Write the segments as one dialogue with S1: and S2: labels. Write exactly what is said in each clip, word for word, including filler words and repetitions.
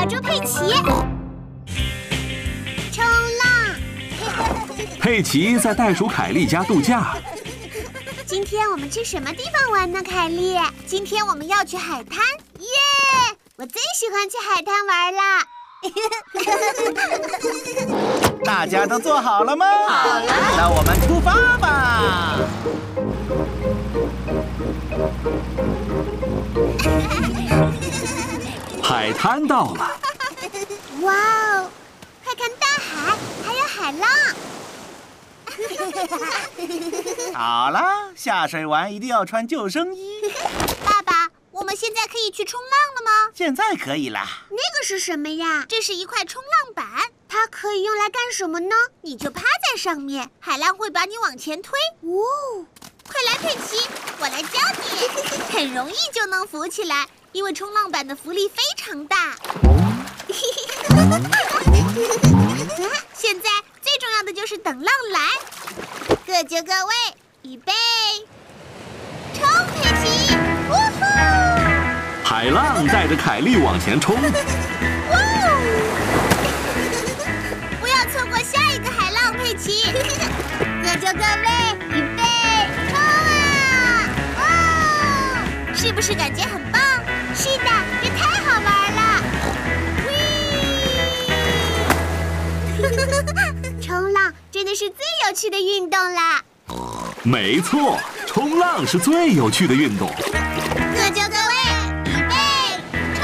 S1: 住佩奇。冲浪。
S2: 佩奇在袋鼠凯莉家度假。
S1: 今天我们去什么地方玩呢，凯莉？今天我们要去海滩，耶！我最喜欢去海滩玩了。
S3: 大家都做好了吗？
S4: 好了，
S3: 那我们出发吧。
S2: 海滩到了。
S1: 哇哦，快看大海，还有海浪。
S3: 好了，下水玩一定要穿救生衣。
S1: 爸爸，我们现在可以去冲浪了吗？
S3: 现在可以啦。
S1: 那个是什么呀？这是一块冲浪板，它可以用来干什么呢？你就趴在上面，海浪会把你往前推。哦，快来，佩奇，我来教你，很容易就能浮起来，因为冲浪板的浮力非常大。现在最重要的就是等浪来，各就各位，预备，冲！佩奇，呜呼！
S2: 海浪带着凯莉往前冲。
S1: 不要错过下一个海浪，佩奇！各就各位，预备，冲啊！哇，是不是感觉很棒？是的，这太好玩了！冲浪真的是最有趣的运动啦！
S2: 没错，冲浪是最有趣的运动。
S1: 各就各位，预备，冲！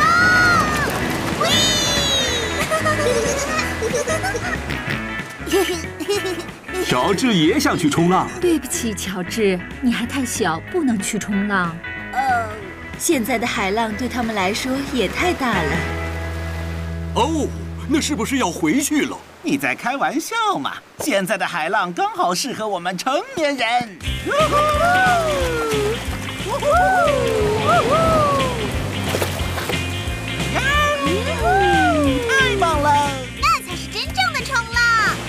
S2: 乔治也想去冲浪。
S4: 对不起，乔治，你还太小，不能去冲浪。
S5: 哦，现在的海浪对他们来说也太大了。
S6: 哦，那是不是要回去了？
S3: 你在开玩笑嘛？现在的海浪刚好适合我们成年人。太棒了！
S1: 那才是真正的冲浪！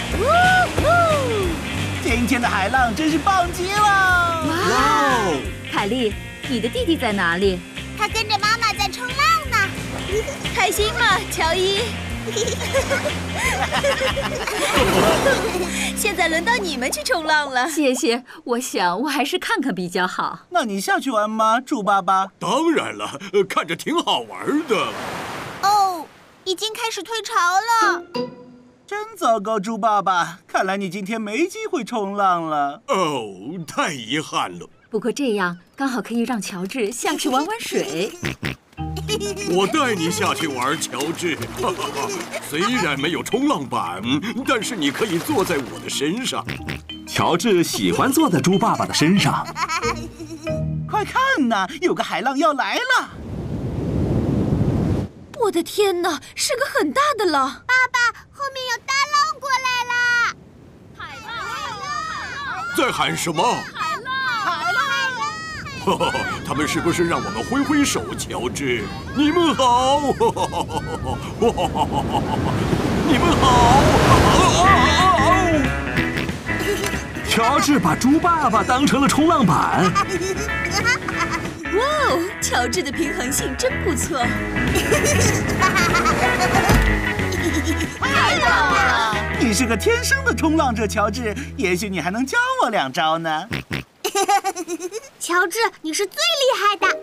S3: 今天的海浪真是棒极了！
S4: 哇哦！凯莉，你的弟弟在哪里？
S1: 他跟着妈妈在冲浪呢。
S5: 开心吗，乔伊？现在轮到你们去冲浪了。
S4: 谢谢，我想我还是看看比较好。
S3: 那你下去玩吗，猪爸爸？
S6: 当然了，看着挺好玩的。
S1: 哦，已经开始退潮了。
S3: 真糟糕，猪爸爸，看来你今天没机会冲浪了。
S6: 哦，太遗憾了。
S4: 不过这样刚好可以让乔治下去玩玩水。
S6: 我带你下去玩，乔治。哈哈哈，虽然没有冲浪板，但是你可以坐在我的身上。
S2: 乔治喜欢坐在猪爸爸的身上。
S3: 快看呐，有个海浪要来了！
S5: 我的天哪，是个很大的浪！
S1: 爸爸，后面有大浪过来了！海浪！海浪！
S6: 在喊什么？
S1: 海浪！海浪！
S6: 哈哈，他们是不是让我们挥挥手？乔治，你们好！哈哈哈哈哈！你们好！
S2: 乔治把猪爸爸当成了冲浪板。
S5: 哇哦，乔治的平衡性真不错。
S1: 太棒了！
S3: 你是个天生的冲浪者，乔治，也许你还能教我两招呢。
S1: 乔治，你是最厉害的。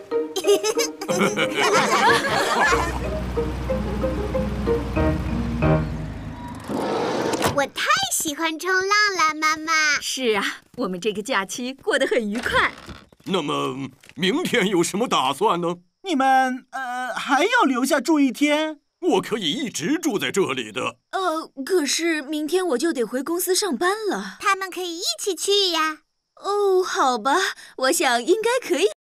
S1: 我太喜欢冲浪了，妈妈。
S4: 是啊，我们这个假期过得很愉快。
S6: 那么明天有什么打算呢？
S3: 你们呃还要留下住一天？
S6: 我可以一直住在这里的。
S5: 呃，可是明天我就得回公司上班了。
S1: 他们可以一起去呀。
S5: 哦，好吧，我想应该可以。